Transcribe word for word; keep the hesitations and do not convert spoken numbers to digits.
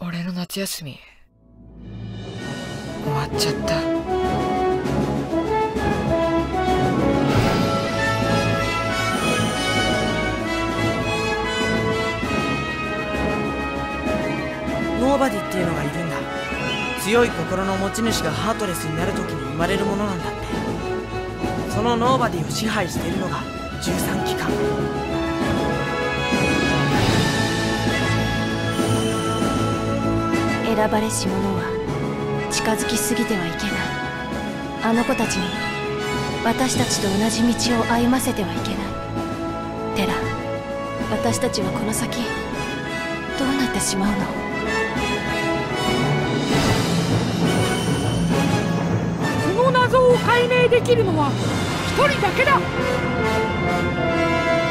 俺の夏休み終わっちゃった。 ノーバディっていうのがいるんだ。強い心の持ち主がハートレスになる時に生まれるものなんだって。そのノーバディを支配しているのがじゅうさん機関。 選ばれし者は近づきすぎてはいけない。あの子たちに私たちと同じ道を歩ませてはいけない。テラ、私たちはこの先どうなってしまうの？ この謎を解明できるのは一人だけだ。